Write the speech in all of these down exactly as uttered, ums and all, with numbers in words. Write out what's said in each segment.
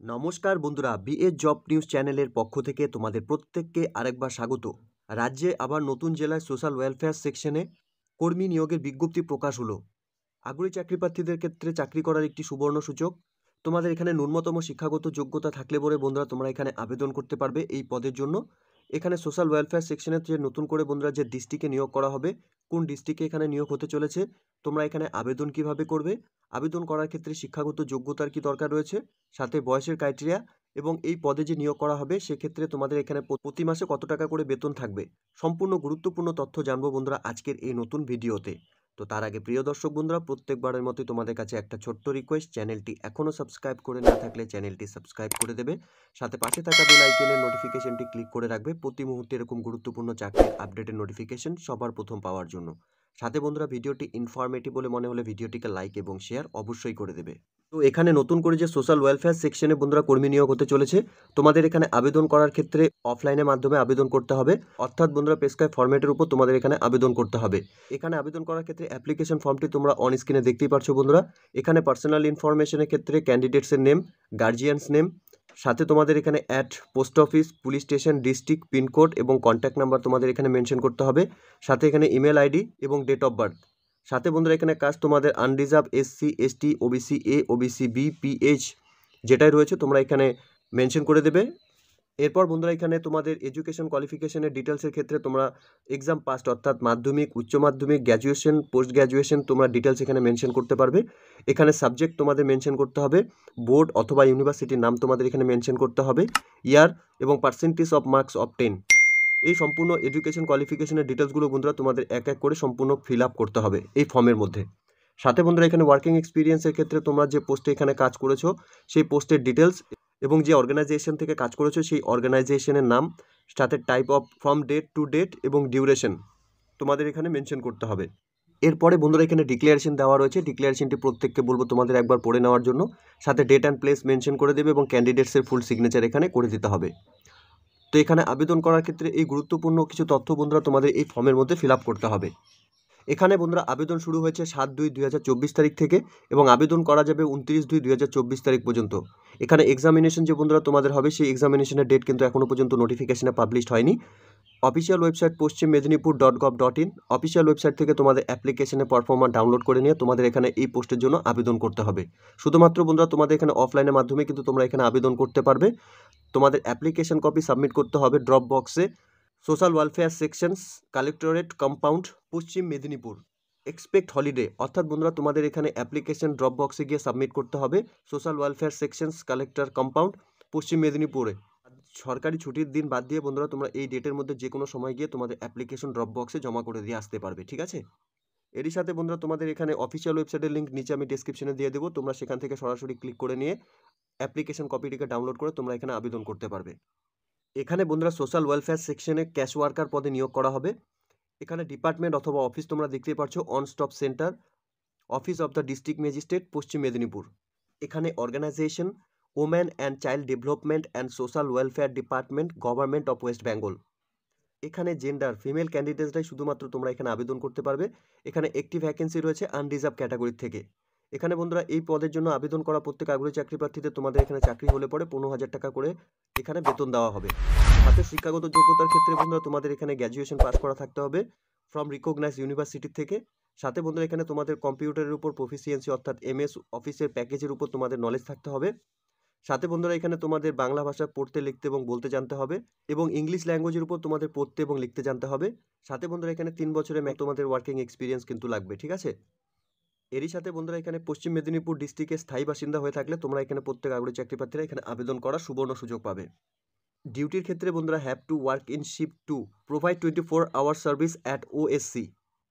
নমস্কার বন্ধুরা, BA job news চ্যানেলের পক্ষ থেকে তোমাদের প্রত্যেককে আরেকবার স্বাগত। রাজ্যে আবার নতুন জেলায় সোশ্যাল ওয়েলফেয়ার সেকশনে কর্মী নিয়োগের বিজ্ঞপ্তি প্রকাশ হলো। আগ্রহী চাকরিপ্রার্থীদের ক্ষেত্রে চাকরি করার একটি সুবর্ণ সুযোগ। তোমাদের এখানে ন্যূনতম শিক্ষাগত যোগ্যতা থাকলে পরে বন্ধুরা তোমরা এখানে আবেদন করতে পারবে এই পদের জন্য। এখানে সোশ্যাল ওয়েলফেয়ার সেকশনে যে নতুন করে বন্ধুরা যে ডিস্ট্রিক্টে নিয়োগ করা হবে, কোন ডিস্ট্রিক্টে এখানে নিয়োগ হতে চলেছে, তোমরা এখানে আবেদন কিভাবে করবে, আবেদন করার ক্ষেত্রে শিক্ষাগত যোগ্যতার কি দরকার রয়েছে, সাথে বয়সের ক্রাইটেরিয়া এবং এই পদে যে নিয়োগ করা হবে সেক্ষেত্রে তোমাদের এখানে প্রতি মাসে কত টাকা করে বেতন থাকবে, সম্পূর্ণ গুরুত্বপূর্ণ তথ্য জানবো বন্ধুরা আজকের এই নতুন ভিডিওতে। তো তার আগে প্রিয় দর্শক বন্ধুরা, প্রত্যেকবারের মতোই তোমাদের কাছে একটা ছোট্ট রিকোয়েস্ট, চ্যানেলটি এখনও সাবস্ক্রাইব করে না থাকলে চ্যানেলটি সাবস্ক্রাইব করে দেবে, সাথে পাশে থাকা বেল আইকনের নোটিফিকেশনটি ক্লিক করে রাখবে প্রতি মুহূর্তে এরকম গুরুত্বপূর্ণ চাকরির আপডেটের নোটিফিকেশন সবার প্রথম পাওয়ার জন্য। সাথে বন্ধুরা ভিডিওটি ইনফরমেটিভ বলে মনে হলে ভিডিওটিকে লাইক এবং শেয়ার অবশ্যই করে দেবে। তো এখানে নতুন করে যে সোশ্যাল ওয়েলফেয়ার সেকশনে বন্ধুরা কর্মী নিয়োগ হতে চলেছে, তোমাদের এখানে আবেদন করার ক্ষেত্রে অফলাইনের মাধ্যমে আবেদন করতে হবে, অর্থাৎ বন্ধুরা প্রেসক্রাইব ফরম্যাটের উপর তোমাদের এখানে আবেদন করতে হবে। এখানে আবেদন করার ক্ষেত্রে অ্যাপ্লিকেশন ফর্মটি তোমরা অন স্ক্রিনে দেখতেই পারছো বন্ধুরা। এখানে পার্সোনাল ইনফরমেশনের ক্ষেত্রে ক্যান্ডিডেটসের নেম, গার্জিয়ানস নেম, সাথে তোমাদের এখানে at post office, police station, district, pincode এবং কন্ট্যাক্ট নাম্বার তোমাদের এখানে মেনশন করতে হবে, সাথে এখানে ইমেল আইডি এবং ডেট অফ বার্থ। সাথে বন্ধুরা এখানে কাস্ট তোমাদের unreserved, SC, ST, OBC A, OBC B, PH যেটাই রয়েছে তোমরা এখানে মেনশন করে দেবে। এরপর বন্ধুরা এখানে তোমাদের এডুকেশন কোয়ালিফিকেশনের ডিটেলসের ক্ষেত্রে তোমরা এক্সাম পাস্ট অর্থাৎ Madhyamik, Uchcha Madhyamik, graduation, post graduation তোমরা ডিটেলস এখানে মেনশন করতে পারবে। এখানে সাবজেক্ট তোমাদের মেনশন করতে হবে, বোর্ড অথবা ইউনিভার্সিটির নাম তোমাদের এখানে মেনশন করতে হবে, ইয়ার এবং পার্সেন্টেজ অফ মার্কস অবটেন। এই সম্পূর্ণ এডুকেশন কোয়ালিফিকেশনের ডিটেলসগুলো বন্ধুরা তোমাদের এক এক করে সম্পূর্ণ ফিল আপ করতে হবে এই ফর্মের মধ্যে। সাথে বন্ধুরা এখানে ওয়ার্কিং এক্সপিরিয়েন্সের ক্ষেত্রে তোমরা যে পোস্টে এখানে কাজ করেছো সেই পোস্টের ডিটেলস এবং যে অর্গানাইজেশন থেকে কাজ করেছো সেই অর্গানাইজেশনের নাম, সাথে type of from date to date এবং ডিউরেশন তোমাদের এখানে মেনশন করতে হবে। এরপরে বন্ধুরা এখানে ডিক্লারেশন দেওয়া রয়েছে, ডিক্লারেশনটি প্রত্যেককে বলবো তোমাদের একবার পড়ে নেওয়ার জন্য, সাথে ডেট অ্যান্ড প্লেস মেনশন করে দেবে এবং ক্যান্ডিডেটসের ফুল সিগনেচার এখানে করে দিতে হবে। তো এখানে আবেদন করার ক্ষেত্রে এই গুরুত্বপূর্ণ কিছু তথ্য বন্ধুরা তোমাদের এই ফর্মের মধ্যে ফিল আপ করতে হবে। এখানে বন্ধুরা আবেদন শুরু হয়েছে সাত দুই দুই হাজার চব্বিশ তারিখ থেকে এবং আবেদন করা যাবে উনত্রিশ দুই দুই হাজার চব্বিশ তারিখ পর্যন্ত। এখানে এক্সামিনেশন যে বন্ধুরা তোমাদের হবে সেই এক্সামিনেশনের ডেট কিন্তু এখনও পর্যন্ত নোটিফিকেশনে পাবলিশড হয়নি। Official website Paschim Medinipur dot gov dot in, official website থেকে তোমাদের অ্যাপ্লিকেশনের পারফরম্যান্স ডাউনলোড করে নিয়ে তোমাদের এখানে এই পোস্টের জন্য আবেদন করতে হবে। শুধুমাত্র বন্ধুরা তোমাদের এখানে অফলাইনের মাধ্যমে কিন্তু তোমরা এখানে আবেদন করতে পারবে। তোমাদের অ্যাপ্লিকেশন কপি সাবমিট করতে হবে ড্রপ বক্সে, social welfare sections, collectorate compound, Paschim Medinipur. Expect holiday অর্থাৎ বন্ধুরা তোমাদের এখানে অ্যাপ্লিকেশন ড্রপ বক্সে গিয়ে সাবমিট করতে হবে social welfare sections, collector compound, Paschim মেদিনীপুরে। সরকারি ছুটির দিন বাদ দিয়ে বন্ধুরা তোমরা এই ডেটের মধ্যে যে কোনো সময় গিয়ে তোমাদের অ্যাপ্লিকেশন ড্রপ বক্সে জমা করে দিয়ে আসতে পারবে, ঠিক আছে। এরই সাথে বন্ধুরা তোমাদের এখানে অফিসিয়াল ওয়েবসাইটের লিঙ্ক নিচে আমি ডেসক্রিপশনে দিয়ে দেবো, তোমরা সেখান থেকে সরাসরি ক্লিক করে নিয়ে অ্যাপ্লিকেশন কপিটিকে ডাউনলোড করে তোমরা এখানে আবেদন করতে পারবে। এখানে বন্ধুরা সোশ্যাল ওয়েলফেয়ার সেকশনে ক্যাশ ওয়ার্কার পদে নিয়োগ করা হবে। এখানে ডিপার্টমেন্ট অথবা অফিস তোমরা দেখতেই পাচ্ছ, one stop centre, office of the district magistrate, Paschim Medinipur. এখানে organisation women and child development and social welfare department, government of West Bengal. এখানে জেন্ডার ফিমেল ক্যান্ডিডেটসরাই শুধুমাত্র তোমরা এখানে আবেদন করতে পারবে। এখানে একটি ভ্যাকেন্সি রয়েছে আনরিজার্ভ ক্যাটাগরি থেকে। এখানে বন্ধুরা এই পদের জন্য আবেদন করা প্রত্যেক আগ্রহী চাকরি প্রার্থীদের তোমাদের এখানে চাকরি হলে পরে পনেরো হাজার টাকা করে এখানে বেতন দেওয়া হবে। সাথে শিক্ষাগত যোগ্যতার ক্ষেত্রে বন্ধুরা তোমাদের এখানে গ্র্যাজুয়েশন পাস করা থাকতে হবে ফ্রম রিকগনাইজ ইউনিভার্সিটি থেকে। সাথে বন্ধুরা এখানে তোমাদের কম্পিউটারের উপর প্রফিসিয়েন্সি অর্থাৎ এমএস অফিসের প্যাকেজের উপর তোমাদের নলেজ থাকতে হবে। সাথে বন্ধুরা এখানে তোমাদের বাংলা ভাষা পড়তে, লিখতে এবং বলতে জানতে হবে এবং ইংলিশ ল্যাঙ্গুয়েজের উপর তোমাদের পড়তে এবং লিখতে জানতে হবে। সাথে বন্ধুরা এখানে তিন বছরের তোমাদের ওয়ার্কিং এক্সপিরিয়েন্স কিন্তু লাগবে, ঠিক আছে। এরই সাথে বন্ধুরা এখানে পশ্চিম মেদিনীপুর ডিস্ট্রিক্টের স্থায়ী বাসিন্দা হয়ে থাকলে তোমরা এখানে প্রত্যেক আগ্রহী চাকরি প্রার্থীরা এখানে আবেদন করার সুবর্ণ সুযোগ পাবে। ডিউটির ক্ষেত্রে বন্ধুরা have to work in shift two, provide twenty four hour service at OSC,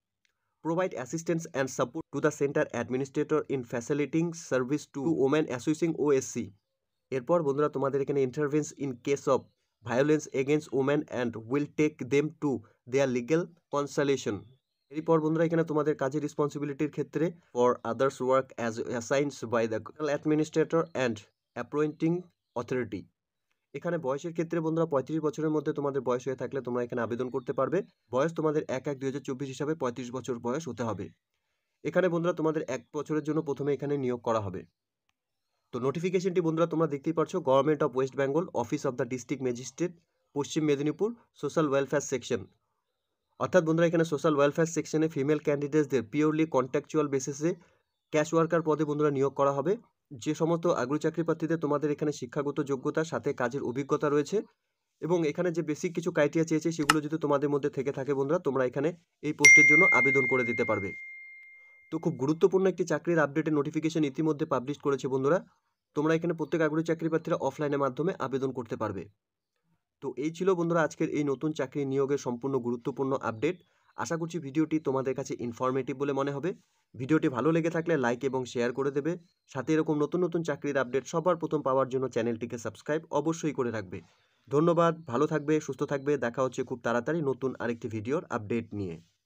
provide assistance and support to the center administrator in facilitating service to women associating O S C. এরপর বন্ধুরা তোমাদের এখানে intervenes in case of violence against women and will take them to their legal consultation. এরপর বন্ধুরা এখানে তোমাদের কাজের রেসপন্সিবিলিটির ক্ষেত্রে for others work as assigns by the administrator and appointing authority. এখানে বয়সের ক্ষেত্রে বন্ধুরা পঁয়ত্রিশ বছরের মধ্যে তোমাদের বয়স হয়ে থাকলে তোমরা এখানে আবেদন করতে পারবে। বয়স তোমাদের এক এক দুই হাজার চব্বিশ হিসাবে পঁয়ত্রিশ বছর বয়স হতে হবে। এখানে বন্ধুরা তোমাদের এক বছরের জন্য প্রথমে এখানে নিয়োগ করা হবে। তো নোটিফিকেশনটি বন্ধুরা তোমরা দেখতেই পাচ্ছ, government of West Bengal, office of the district magistrate, Paschim Medinipur, social welfare section. অর্থাৎ বন্ধুরা এখানে সোশ্যাল ওয়েলফেয়ার সেকশনে ফিমেল ক্যান্ডিডেটসদের পিওরলি কন্ট্রাকচুয়াল বেসিসে ক্যাশ ওয়ার্কার পদে বন্ধুরা নিয়োগ করা হবে। যে সমস্ত আগ্রহী চাকরি প্রার্থীদের তোমাদের এখানে শিক্ষাগত যোগ্যতার সাথে কাজের অভিজ্ঞতা রয়েছে এবং এখানে যে বেসিক কিছু ক্রাইটেরিয়া চেয়েছে সেগুলো যদি তোমাদের মধ্যে থেকে থাকে বন্ধুরা, তোমরা এখানে এই পোস্টের জন্য আবেদন করে দিতে পারবে। তো খুব গুরুত্বপূর্ণ একটি চাকরির আপডেটের নোটিফিকেশন ইতিমধ্যে পাবলিশ করেছে বন্ধুরা। তোমরা এখানে প্রত্যেক আগ্রহী চাকরি প্রার্থীরা অফলাইনের মাধ্যমে আবেদন করতে পারবে। তো এই ছিল বন্ধুরা আজকের এই নতুন চাকরি নিয়োগের সম্পূর্ণ গুরুত্বপূর্ণ আপডেট। আশা করছি ভিডিওটি তোমাদের কাছে ইনফরমেটিভ বলে মনে হবে। ভিডিওটি ভালো লেগে থাকলে লাইক এবং শেয়ার করে দেবে। সাথে এরকম নতুন নতুন চাকরির আপডেট সবার প্রথম পাওয়ার জন্য চ্যানেলটিকে সাবস্ক্রাইব অবশ্যই করে রাখবে। ধন্যবাদ, ভালো থাকবে, সুস্থ থাকবে। দেখা হচ্ছে খুব তাড়াতাড়ি নতুন আরেকটি ভিডিওর আপডেট নিয়ে।